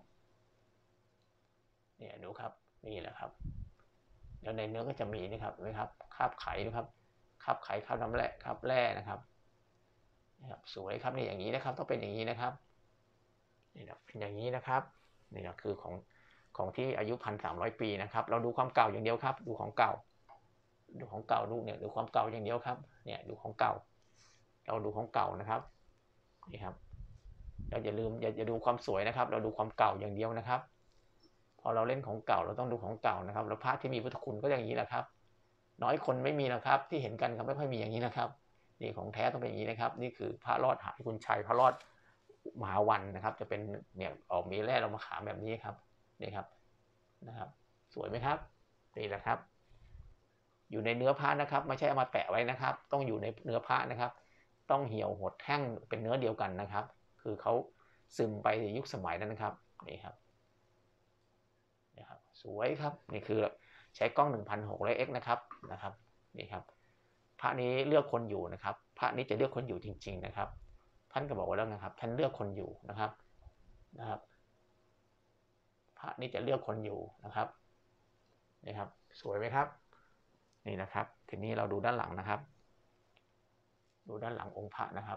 S1: เนี่ยดูครับนี่แหละครับแล้วในเนื้อก็จะมีนะครับนะครับคราบไข่นะครับคราบไข่คราบน้ำแร่คราบแร่นะครับนะครับสวยครับนี่อย่างนี้นะครับต้องเป็นอย่างนี้นะครับนี่นะเป็นอย่างนี้นะครับนี่นะคือของของที่อายุพันสามร้อยปีนะครับเราดูความเก่าอย่างเดียวครับดูของเก่าดูของเก่าดูเนี่ยดูความเก่าอย่างเดียวครับเนี่ยดูของเก่าเราดูของเก่านะครับนี่ครับเราอย่าลืมอย่าอย่าดูความสวยนะครับเราดูความเก่าอย่างเดียวนะครับพอเราเล่นของเก่าเราต้องดูของเก่านะครับแล้วพระที่มีพุทธคุณก็อย่างนี้แหละครับน้อยคนไม่มีนะครับที่เห็นกันครับไม่ค่อยมีอย่างนี้นะครับนี่ของแท้ต้องเป็นอย่างนี้นะครับนี่คือพระรอดหนิพุนชัยพระรอดมหาวันนะครับจะเป็นเนี่ยออกมีแร่เรามาขามแบบนี้ครับนี่ครับนะครับสวยไหมครับนี่แหละครับอยู่ในเนื้อผ้านะครับไม่ใช่เอามาแปะไว้นะครับต้องอยู่ในเนื้อผ้านะครับต้องเหี่ยวหดแห้งเป็นเนื้อเดียวกันนะครับคือเขาซึมไปในยุคสมัยนั้นนะครับนี่ครับนะครับสสวยครับนี่คือใช้กล้อง หนึ่งพันหกร้อยเอ็กซ์ นะครับนะครับนี่ครับพระนี้เลือกคนอยู่นะครับพระนี้จะเลือกคนอยู่จริงๆนะครับท่านก็บอกว่าแล้วนะครับท่านเลือกคนอยู่นะครับนะครับพระนี้จะเลือกคนอยู่นะครับนี่ครับสวยไหมครับนี่นะครับทีนี้เราดูด้านหลังนะครับดูด้านหลังองค์พระนะครับ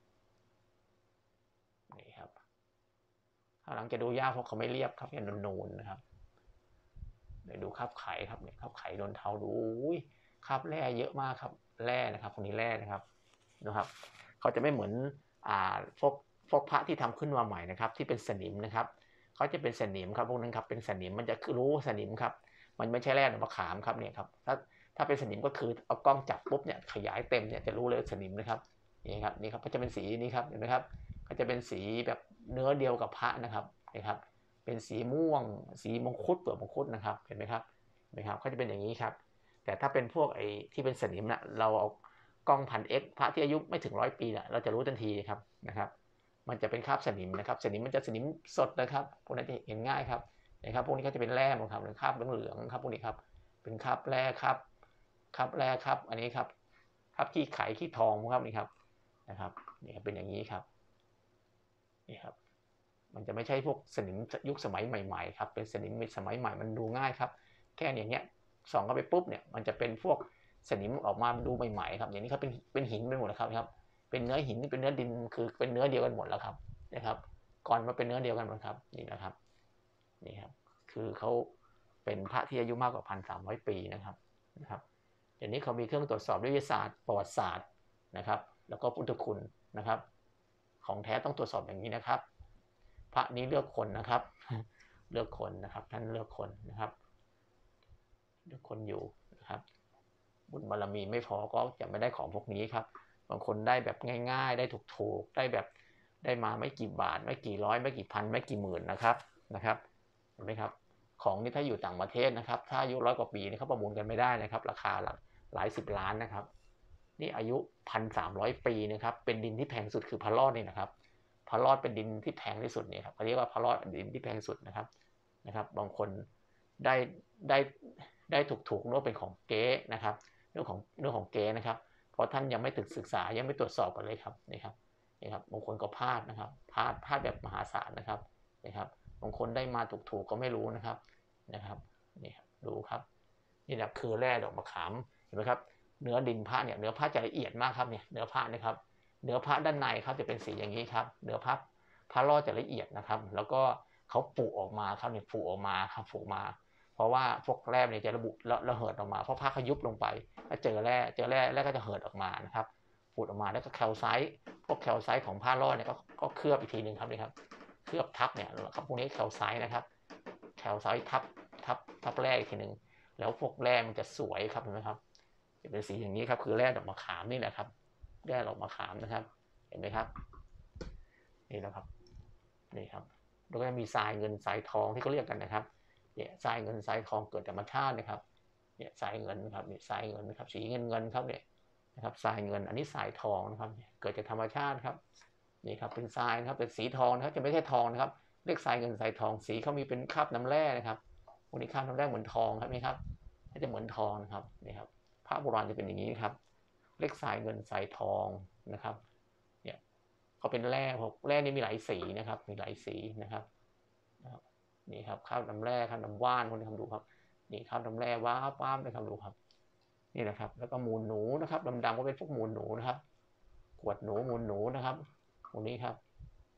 S1: นี่ครับข้างหลังจะดูยากเพราะเขาไม่เรียบครับเป็นนูนๆนะครับเดี๋ยวดูคาบไขครับเนี่ยคาบไขโดนเทาดูคาบแร่เยอะมากครับแร่นะครับคนนี้แร่นะครับนะครับเขาจะไม่เหมือนอ่าพวกพวกพระที่ทำขึ้นมาใหม่นะครับที่เป็นสนิมนะครับเขาจะเป็นสนิมครับพวกนั้นครับเป็นสนิมมันจะรู้สนิมครับมันไม่ใช่แร่หรือมะขามครับเนี่ยครับถ้าถ้าเป็นสนิมก็คือเอากล้องจับปุ๊บเนี่ยขยายเต็มเนี่ยจะรู้เลยสนิมนะครับนี่ครับนี่ครับก็จะเป็นสีนี้ครับเห็นไหมครับก็จะเป็นสีแบบเนื้อเดียวกับพระนะครับนี่ครับเป็นสีม่วงสีมงคุดเปลือกมงคุดนะครับเห็นไหมครับเห็นไหมครับก็จะเป็นอย่างนี้ครับแต่ถ้าเป็นพวกไอ้ที่เป็นสนิมนะเราเอากล้องพันเอ็กพระที่อายุไม่ถึงร้อยปีนะเราจะรู้ทันทีครับนะครับมันจะเป็นคราบสนิมนะครับสนิมมันจะสนิมสดนะครับพวกนั้นจะเห็นง่ายครับนะครับพวกนี้ก็จะเป็นแร่หมดครับหรือคราบเหลืองๆครับพวกนี้ครับเป็นคราบแร่ครับคราบแร่ครับอันนี้ครับคราบขี้ไขขี้ทองครับนี่ครับนะครับนี่เป็นอย่างนี้ครับนี่ครับมันจะไม่ใช่พวกสนิมยุคสมัยใหม่ๆครับเป็นสนิมสมัยใหม่มันดูง่ายครับแค่อย่างเงี้ยส่องเข้าไปปุ๊บเนี่ยมันจะเป็นพวกสนิมออกมาดูใหม่ๆครับอย่างนี้เขาเป็นเป็นหินไปหมดแล้วครับครับเป็นเนื้อหินเป็นเนื้อดินคือเป็นเนื้อเดียวกันหมดแล้วครับนะครับก่อนมาเป็นเนื้อเดียวกันหมดครับนี่นะครับนี่ครับคือเขาเป็นพระที่อายุมากกว่าพันสามร้อยปีนะครับนะครับเดี๋ยวนี้เขามีเครื่องตรวจสอบวิทยาศาสตร์ประวัติศาสตร์นะครับแล้วก็พุทธคุณนะครับของแท้ต้องตรวจสอบอย่างนี้นะครับพระนี้เลือกคนนะครับเลือกคนนะครับท่านเลือกคนนะครับเลือกคนอยู่นะครับบุญบารมีไม่พอก็จะไม่ได้ของพวกนี้ครับบางคนได้แบบง่ายๆได้ถูกๆได้แบบได้มาไม่กี่บาทไม่กี่ร้อยไม่กี่พันไม่กี่หมื่นนะครับนะครับเห็นไหมครับของนี้ถ้าอยู่ต่างประเทศนะครับถ้าอายุร้อยกว่าปีนี่เขาประมูลกันไม่ได้นะครับราคาหลักหลายสิบล้านนะครับนี่อายุพันสามร้อยปีนะครับเป็นดินที่แพงสุดคือพระรอดนี่นะครับพระรอดเป็นดินที่แพงที่สุดเนี่ยครับเขาเรียกว่าพระรอดดินที่แพงสุดนะครับนะครับบางคนได้ได้ได้ถูกๆนึกว่าเป็นของเก๊นะครับเรื่องของเรื่องของเก๊นะครับเพราะท่านยังไม่ตึกศึกษายังไม่ตรวจสอบกันเลยครับนี่ครับนี่ครับบางคนก็พลาดนะครับพลาดพลาดแบบมหาศาลนะครับนี่ครับบางคนได้มาถูกๆก็ไม่รู้นะครับนะครับนี่ครับดูครับนี่แหละคือแร่ดอกมะขามเห็นไหมครับเนื้อดินพระเนี่ยเนื้อพระจะละเอียดมากครับเนี่ยเนื้อพระนะครับเนื้อพระด้านในครับจะเป็นสีอย่างนี้ครับเนื้อพระพระรอดจะละเอียดนะครับแล้วก็เขาปุออกมาครับเนี่ยปุออกมาครับปุมาเพราะว่าพวกแร่เนี่ยจะระบุระเหิดออกมาเพราะพระเขายุบลงไปถ้าเจอแร่เจอแร่แร่ก็จะเหิดออกมานะครับปูดออกมาแล้วก็แคลไซต์พวกแคลไซต์ของผ้ารอดเนี่ยก็ก็เคลือบอีกทีหนึ่งครับนี่ครับเคลือบทับเนี่ยครับพวกนี้แคลไซต์นะครับแคลไซต์ทับทับทับแร่อีกทีหนึ่งแล้วพวกแร่มันจะสวยครับเห็นไหมครับจะเป็นสีอย่างนี้ครับคือแร่ดอกมะขามนี่แหละครับแร่ดอกมะขามนะครับเห็นไหมครับนี่นะครับนี่ครับแล้วก็มีทรายเงินทรายทองที่เขาเรียกกันนะครับเนี่ยทรายเงินทรายทองเกิดธรรมชาตินะครับเนี่ยทรายเงินครับเนี่ยทรายเงินนะครับสีเงินเงินครับเนี่ยนะครับทรายเงินอันนี้ทรายทองนะครับเกิดจากธรรมชาติครับนี่ครับเป็นทรายนะครับเป็นสีทองนะครับจะไม่ใช่ทองนะครับเรียกทรายเงินทรายทองสีเขามีเป็นคราบน้ำแร่นะครับพวกนี้คราบน้ำแร่เหมือนทองครับนี่ครับจะเหมือนทองนะครับนี่ครับพระโบราณจะเป็นอย่างนี้ครับเรียกทรายเงินทรายทองนะครับเนี่ยเขาเป็นแร่พวกแร่นี่มีหลายสีนะครับมีหลายสีนะครับนี่ครับข้าวน้ำแร่ข้าวน้ำว่านคนที่ทำดูครับนี่ข้าวน้ำแร่ว้าป้ามไปทำดูครับนี่นะครับแล้วก็มูลหนูนะครับดำๆก็เป็นพวกมูลหนูนะครับขวดหนูมูลหนูนะครับตรงนี้ครับ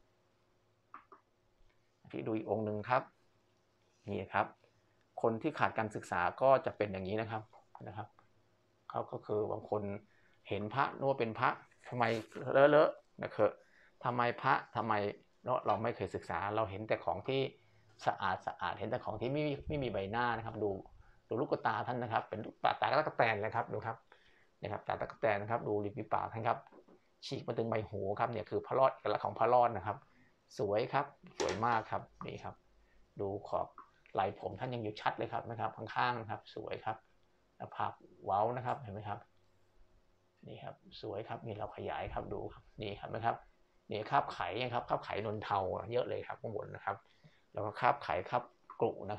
S1: ที่ดูอีกองค์หนึ่งครับนี่ครับคนที่ขาดการศึกษาก็จะเป็นอย่างนี้นะครับนะครับเขาก็คือบางคนเห็นพระนึกว่าเป็นพระทำไมเลอะๆนะครับทำไมพระทำไมเราไม่เคยศึกษาเราเห็นแต่ของที่สะอาดสะอาดเห็นแต่ของที่ไม่ไม่มีใบหน้านะครับดูดูลูกตาท่านนะครับเป็นปากตาตะกแตนเลยครับดูครับนะครับตาตะกแตนนะครับดูริมฝีปากท่านครับฉีกมาถึงใบหูครับเนี่ยคือพระรอดเอกลักษณ์ของพระรอดนะครับสวยครับสวยมากครับนี่ครับดูขอบไหล่ผมท่านยังอยู่ชัดเลยครับนะครับข้างๆนะครับสวยครับหน้าผากเว้านะครับเห็นไหมครับนี่ครับสวยครับนี่เราขยายครับดูครับนี่ครับนะครับนี่คราบไขครับคราบไขนนเทาเยอะเลยครับข้างบนนะครับแล้วก็คราบไขคราบกรุนะครับ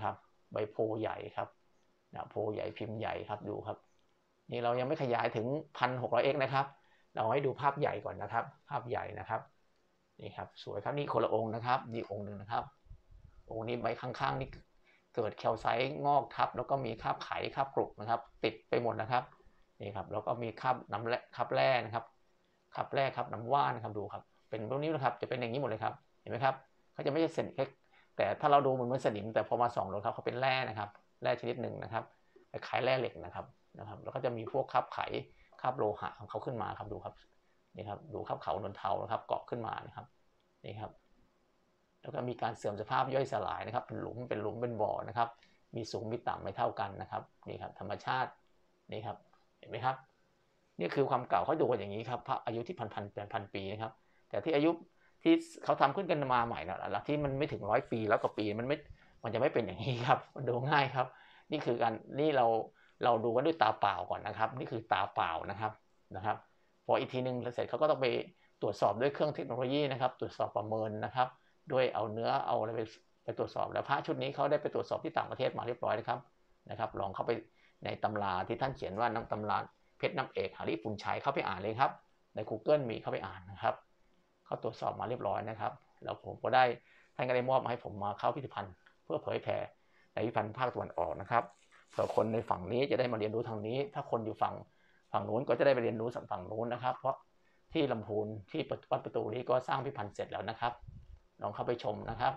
S1: ใบโพใหญ่ครับนะโพใหญ่พิมพ์ใหญ่ครับดูครับนี่เรายังไม่ขยายถึง หนึ่งพันหกร้อยเอ็กซ์ นะครับเราให้ดูภาพใหญ่ก่อนนะครับภาพใหญ่นะครับนี่ครับสวยครับนี่คนละองค์นะครับนี่องค์หนึ่งนะครับองค์นี้ใบข้างๆนี่เกิดแคลไซต์งอกทับแล้วก็มีคราบไขคราบกรุนะครับติดไปหมดนะครับนี่ครับแล้วก็มีคราบน้ำแร่คราบแร่นะครับคราบแร่ครับน้ำว่านนะครับดูครับเป็นพวกนี้นะครับจะเป็นอย่างนี้หมดเลยครับเห็นไหมครับเขาจะไม่ใช่เส้นเล็กแต่ถ้าเราดูเหมือนสนิมแต่พอมาส่องดูครับเขาเป็นแร่นะครับแร่ชนิดหนึ่งนะครับคล้ายแร่เหล็กนะครับนะครับแล้วก็จะมีพวกคราบไขคราบโลหะของเขาขึ้นมาครับดูครับนี่ครับดูคราบเขานวลเทานะครับเกาะขึ้นมานะครับนี่ครับแล้วก็มีการเสื่อมสภาพย่อยสลายนะครับเป็นหลุมเป็นหลุมเป็นบ่อนะครับมีสูงมีต่ำไม่เท่ากันนะครับนี่ครับธรรมชาตินี่ครับเห็นไหมครับนี่คือความเก่าเขาดูกันอย่างนี้ครับพระอายุที่พันพันแปดพันปีนะครับแต่ที่อายุที่เขาทำขึ้นกันมาใหม่นะแล้วที่มันไม่ถึงร้อยปีแล้วก็ปีมันไม่มันจะไม่เป็นอย่างนี้ครับมันดูง่ายครับนี่คือการนี่เราเราดูกันด้วยตาเปล่าก่อนนะครับนี่คือตาเปล่านะครับนะครับพออีกทีนึงเสร็จเขาก็ต้องไปตรวจสอบด้วยเครื่องเทคโนโลยีนะครับตรวจสอบประเมินนะครับด้วยเอาเนื้อเอาอะไรไปไปตรวจสอบแล้วพระชุดนี้เขาได้ไปตรวจสอบที่ต่างประเทศมาเรียบร้อยนะครับนะครับลองเข้าไปในตำราที่ท่านเขียนว่าน้ำตำราเพชรน้ำเอกหาริปุญชัยเข้าไปอ่านเลยครับใน Google มีเข้าไปอ่านนะครับเขาตรวจสอบมาเรียบร้อยนะครับแล้วผมก็ได้ท่านก็ได้มอบมาให้ผมมาเข้าพิพิธภัณฑ์เพื่อเผยแผ่ในพิพิธภัณฑ์ภาคตะวันออกนะครับเผื่อคนในฝั่งนี้จะได้มาเรียนรู้ทางนี้ถ้าคนอยู่ฝั่งฝั่งนู้นก็จะได้ไปเรียนรู้ฝั่งนู้นนะครับเพราะที่ลำพูนที่วัดประตูนี้ก็สร้างพิพิธภัณฑ์เสร็จแล้วนะครับลองเข้าไปชมนะครับ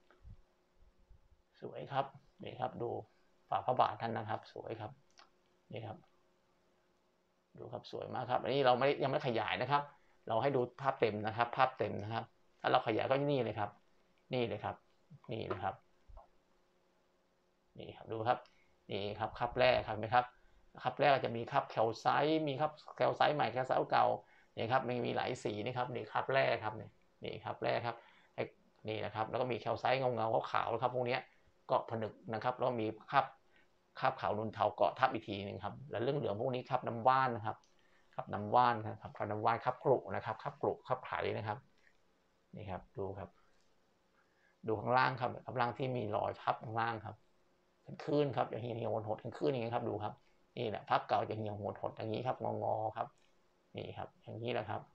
S1: สวยครับนี่ครับดูฝ่าพระบาทท่านนะครับสวยครับนี่ครับดูครับสวยมากครับอันนี้เราไม่ยังไม่ขยายนะครับเราให้ดูภาพเต็มนะครับภาพเต็มนะครับถ้าเราขยายก็นี่เลยครับนี่เลยครับนี่นะครับนี่ครับดูครับนี่ครับคราบแร่ครับไหมครับคราบแร่จะมีคราบแคลไซต์มีครับแคลไซต์ใหม่แคลไซต์เก่านี่ครับมันมีหลายสีนี่ครับนี่คราบแร่ครับนี่นี่คราบแร่ครับนี่นะครับแล้วก็มีแคลไซต์เงาเงาขาวๆครับพวกนี้เกาะผนึกนะครับแล้วมีคราบคราบขาวนวลเทาเกาะทับอีกทีนึงครับแล้วเรื่องเหลืองพวกนี้ครับน้ำว่านนะครับครับน้ำว่านครับครับน้ำว่านครับกรุนะครับครับกรุครับไขนะครับนี่ครับดูครับดูข้างล่างครับข้างล่างที่มีรอยทับข้างล่างครับเป็นคลื่นครับอย่างเหี่ยวหดเป็นคลื่นอย่างนี้ครับดูครับนี่แหละภาพเก่าจะเหี่ยวหดหดอย่างนี้ครับงองอครับนี่ครับอย่างนี้แหละครับ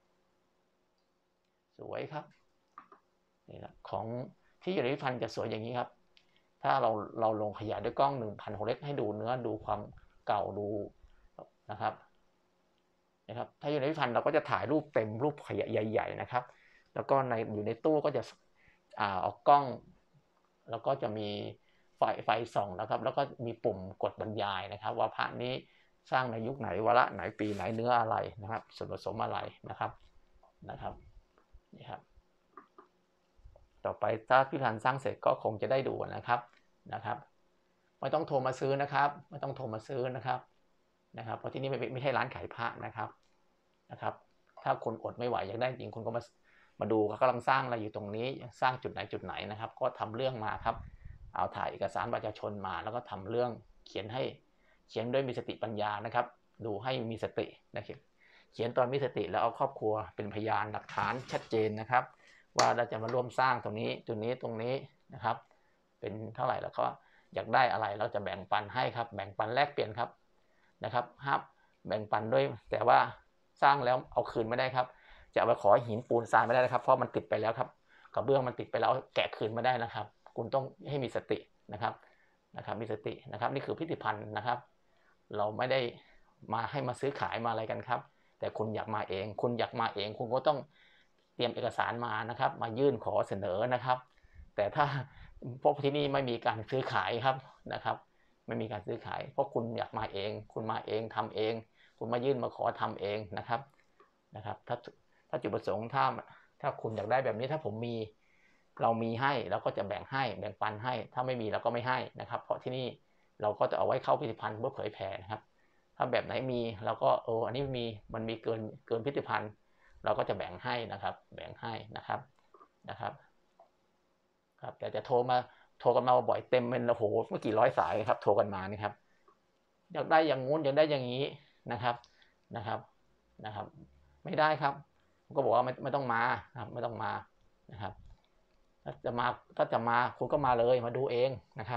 S1: สวยครับนี่แหละของที่อยู่ในพิพิธภัณฑ์จะสวยอย่างนี้ครับถ้าเราเราลงขยายด้วยกล้องหนึ่งพันหกเล็กให้ดูเนื้อดูความเก่าดูนะครับนะครับถ้าอยู่ในพิพิธภัณฑ์เราก็จะถ่ายรูปเต็มรูปขยายใหญ่ๆนะครับแล้วก็ในอยู่ในตู้ก็จะอ่าเอากล้องแล้วก็จะมีไฟไฟส่องนะครับแล้วก็มีปุ่มกดบรรยายนะครับว่าพระนี้สร้างในยุคไหนวาระไหนปีไหนเนื้ออะไรนะครับส่วนผสมอะไรนะครับนะครับนี่ครับต่อไปถ้าพิพิธภัณฑ์สร้างเสร็จก็คงจะได้ดูนะครับนะครับไม่ต้องโทรมาซื้อนะครับไม่ต้องโทรมาซื้อนะครับนะครับเพราะที่นี่ไม่ไม่ใช่ร้านขายพระนะครับนะครับถ้าคุณอดไม่ไหวอยากได้จริงคุณก็มามาดูเขากำลังสร้างอะไรอยู่ตรงนี้สร้างจุดไหนจุดไหนนะครับก็ทำเรื่องมาครับเอาถ่ายเอกสารประชาชนมาแล้วก็ทำเรื่องเขียนให้เขียนด้วยมีสติปัญญานะครับดูให้มีสตินะครับเขียนตอนมีสติแล้วเอาครอบครัวเป็นพยานหลักฐานชัดเจนนะครับว่าเราจะมาร่วมสร้างตรงนี้จุดนี้ตรงนี้นะครับเป็นเท่าไหร่แล้วก็อยากได้อะไรเราจะแบ่งปันให้ครับแบ่งปันแลกเปลี่ยนครับนะครับห้ามแบ่งปันด้วยแต่ว่าสร้างแล้วเอาคืนไม่ได้ครับจะเอาไปขอหินปูนทรายไม่ได้นะครับเพราะมันติดไปแล้วครับกระเบื้องมันติดไปแล้วแกะคืนไม่ได้นะครับคุณต้องให้มีสตินะครับนะครับมีสตินะครับนี่คือพิพิธภัณฑ์นะครับเราไม่ได้มาให้มาซื้อขายมาอะไรกันครับแต่คุณอยากมาเองคุณอยากมาเองคุณก็ต้องเตรียมเอกสารมานะครับมายื่นขอเสนอนะครับแต่ถ้าพวกที่นี่ไม่มีการซื้อขายครับนะครับไม่มีการซื้อขายเพราะคุณอยากมาเองคุณมาเองทำเองคุณมายื่นมาขอทำเองนะครับนะครับถ้าถ้าจุดประสงค์ถ้าถ้าคุณอยากได้แบบนี้ถ้าผมมีเรามีให้เราก็จะแบ่งให้แบ่งปันให้ถ้าไม่มีเราก็ไม่ให้นะครับเพราะที่นี่เราก็จะเอาไว้เข้าพิพิธภัณฑ์เพื่อเผยแผ่นะครับถ้าแบบไหนมีเราก็เอออันนี้มีมันมีเกินเกินพิพิธภัณฑ์เราก็จะแบ่งให้นะครับแบ่งให้นะครับนะครับครับแต่จะโทรมาโทรกันมาบ่อยเต็มเป็นโอ้โหเมื่อกี่ร้อยสายครับโทรกันมานี่ครับอยากได้อย่างงู้นอยากได้อย่างนี้นะครับนะครับนะครับไม่ได้ครับผมก็บอกว่าไม่ไม่ต้องมาครับไม่ต้องมานะครับถ้าจะมาถ้าจะมาคุณก็มาเลยมาดูเองนะครับถ้า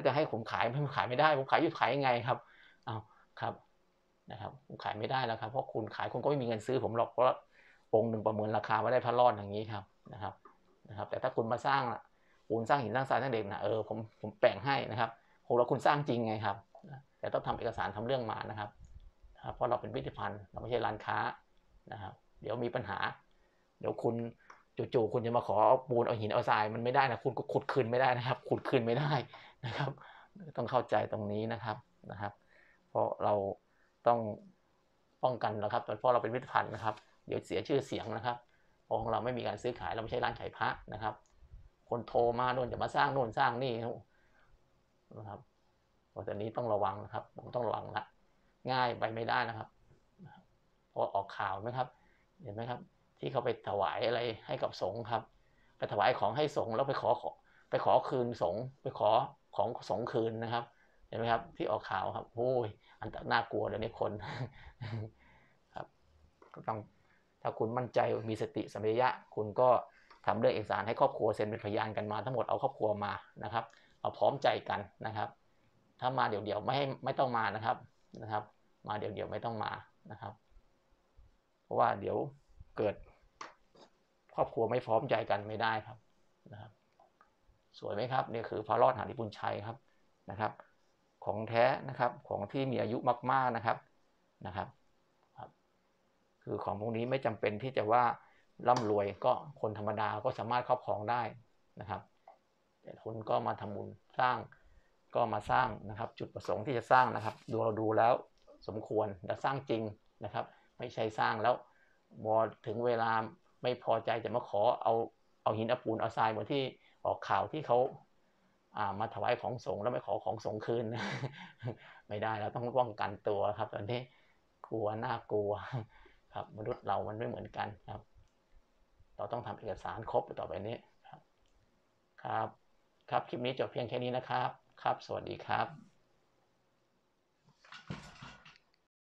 S1: าจะให้ผมขายผมขายไม่ได้ผมขายอยู่ขายยังไงครับอ้าวครับนะครับผมขายไม่ได้แล้วครับเพราะคุณขายคุณก็ไม่มีเงินซื้อผมหรอกเพราะองค์หนึ่งประเมินราคาไม่ได้พระรอดอย่างนี้ครับนะครับนะครับแต่ถ้าคุณมาสร้างปูนสร้างหินสร้างทรายสร้างเหล็กนะเออผมผมแบ่งให้นะครับโหแล้วคุณสร้างจริงไงครับแต่ต้องทำเอกสารทำเรื่องมานะครับเพราะเราเป็นพิพิธภัณฑ์เราไม่ใช่ร้านค้านะครับเดี๋ยวมีปัญหาเดี๋ยวคุณจู่ๆคุณจะมาขอเอาปูนเอาหินเอาทรายมันไม่ได้นะคุณก็ขุดคืนไม่ได้นะครับขุดคืนไม่ได้นะครับต้องเข้าใจตรงนี้นะครับนะครับเพราะเราต้องป้องกันนะครับเพราะเราเป็นพิพิธภัณฑ์นะครับเดี๋ยวเสียชื่อเสียงนะครับเพราะของเราไม่มีการซื้อขายเราไม่ใช่ร้านขายพระนะครับคนโทรมาโน่นจะมาสร้างโน่นสร้างนี่นะครับเพราะตอนนี้ต้องระวังนะครับผมต้องระวังละง่ายไปไม่ได้นะครับเพราะออกข่าวไหมครับเห็นไหมครับที่เขาไปถวายอะไรให้กับสงฆ์ครับไปถวายของให้สงฆ์แล้วไปขอไปขอคืนสงฆ์ไปขอของสงฆ์คืนนะครับเห็นไหมครับที่ออกข่าวครับโอ้ยอันตรายน่ากลัวเดี๋ยวนี้คนครับก็ต้องถ้าคุณมั่นใจมีสติสัมปชัญญะคุณก็ทำเรื่องเอกสารให้ครอบครัวเซ็นเป็นพยานกันมาทั้งหมดเอาครอบครัวมานะครับเอาพร้อมใจกันนะครับถ้ามาเดี๋ยวๆไม่ให้ไม่ต้องมานะครับนะครับมาเดี๋ยวๆไม่ต้องมานะครับเพราะว่าเดี๋ยวเกิดครอบครัวไม่พร้อมใจกันไม่ได้ครับนะครับสวยไหมครับนี่คือพระรอดหาริพุนชัยครับนะครับของแท้นะครับของที่มีอายุมากๆนะครับนะครับคือของพวกนี้ไม่จำเป็นที่จะว่าร่ำรวยก็คนธรรมดาก็สามารถครอบครองได้นะครับแต่คุณก็มาทำบุญสร้างก็มาสร้างนะครับจุดประสงค์ที่จะสร้างนะครับดูเราดูแล้วสมควรจะสร้างจริงนะครับไม่ใช่สร้างแล้วพอถึงเวลาไม่พอใจจะมาขอเอาเอาหินเอาปูนเอาทรายเหมือนที่ออกข่าวที่เขาอ่ามาถวายของสงฆ์แล้วไม่ขอของสงฆ์คืนไม่ได้เราต้องป้องกันตัวครับตอนนี้กลัวน่ากลัวครับมนุษย์เรามันไม่เหมือนกันครับเราต้องทำเอกสารครบต่อไปนี้ครับครับครับคลิปนี้จบเพียงแค่นี้นะครับครับสวัสดีครับ